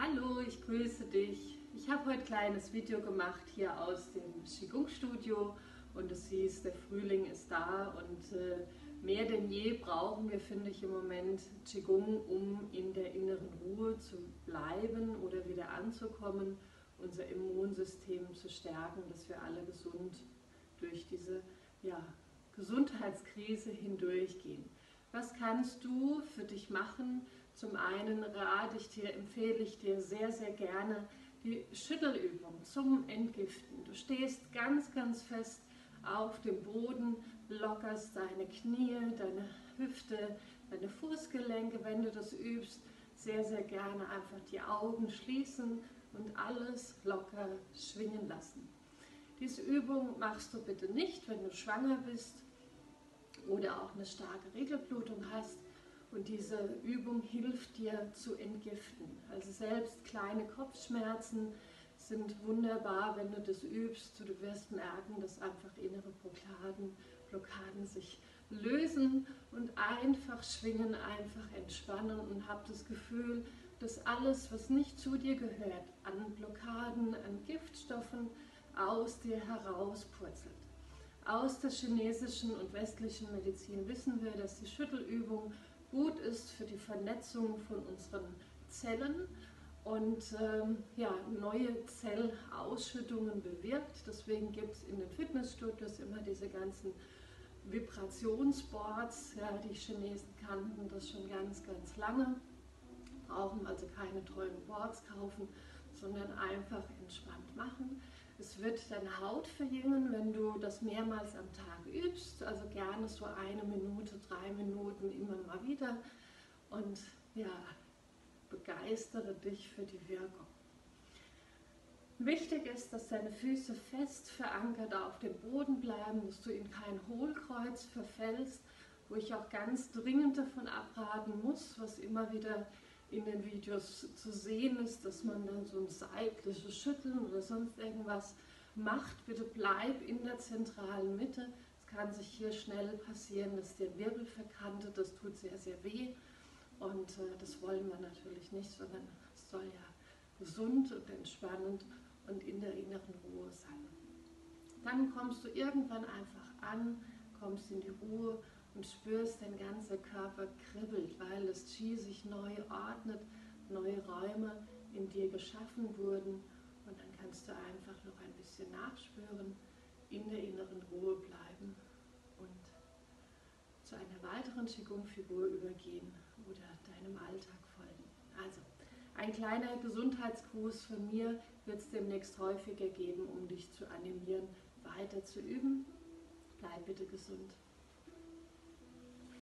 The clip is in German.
Hallo, ich grüße dich. Ich habe heute ein kleines Video gemacht hier aus dem Qigong Studio und du siehst, der Frühling ist da und mehr denn je brauchen wir, finde ich, im Moment Qigong, um in der inneren Ruhe zu bleiben oder wieder anzukommen, unser Immunsystem zu stärken, dass wir alle gesund durch diese Gesundheitskrise hindurchgehen. Was kannst du für dich machen? Zum einen empfehle ich dir sehr, sehr gerne die Schüttelübung zum Entgiften. Du stehst ganz, ganz fest auf dem Boden, lockerst deine Knie, deine Hüfte, deine Fußgelenke, wenn du das übst. Sehr, sehr gerne einfach die Augen schließen und alles locker schwingen lassen. Diese Übung machst du bitte nicht, wenn du schwanger bist oder auch eine starke Regelblutung hast. Und diese Übung hilft dir zu entgiften. Also selbst kleine Kopfschmerzen sind wunderbar, wenn du das übst. Du wirst merken, dass einfach innere Blockaden sich lösen und einfach schwingen, einfach entspannen und hab das Gefühl, dass alles, was nicht zu dir gehört, an Blockaden, an Giftstoffen aus dir herauspurzelt. Aus der chinesischen und westlichen Medizin wissen wir, dass die Schüttelübung gut ist für die Vernetzung von unseren Zellen und neue Zellausschüttungen bewirkt. Deswegen gibt es in den Fitnessstudios immer diese ganzen Vibrationsboards. Ja, die Chinesen kannten das schon ganz, ganz lange, brauchen also keine teuren Boards kaufen, sondern einfach entspannt machen. Es wird deine Haut verjüngen, wenn du das mehrmals am Tag übst, also gerne so 1 Minute, 3 Minuten immer mal wieder und ja, begeistere dich für die Wirkung. Wichtig ist, dass deine Füße fest verankert auf dem Boden bleiben, dass du in kein Hohlkreuz verfällst, wo ich auch ganz dringend davon abraten muss, was immer wieder in den Videos zu sehen ist, dass man dann so ein seitliches Schütteln oder sonst irgendwas macht. Bitte bleib in der zentralen Mitte. Es kann sich hier schnell passieren, dass der Wirbel verkantet, das tut sehr, sehr weh und das wollen wir natürlich nicht, sondern es soll ja gesund und entspannend und in der inneren Ruhe sein. Dann kommst du irgendwann einfach an, kommst in die Ruhe und spürst, dein ganzer Körper kribbelt, weil das Qi sich neu ordnet, neue Räume in dir geschaffen wurden und dann kannst du einfach noch ein bisschen nachspüren, in der inneren Ruhe bleiben und zu einer weiteren Qigong-Figur übergehen oder deinem Alltag folgen. Also, ein kleiner Gesundheitsgruß von mir wird es demnächst häufiger geben, um dich zu animieren, weiter zu üben. Bleib bitte gesund.